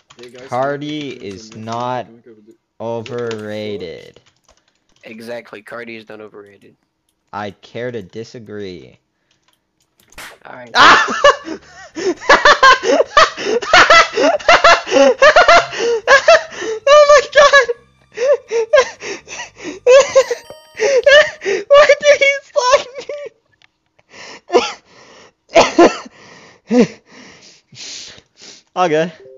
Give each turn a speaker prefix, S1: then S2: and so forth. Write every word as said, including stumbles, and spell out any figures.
S1: Hey guys,
S2: Cardi is not overrated.
S3: Exactly, Cardi is not overrated.
S2: I care to disagree.
S3: Alright.
S2: Ah! Oh my god! Why did he slap me? Okay.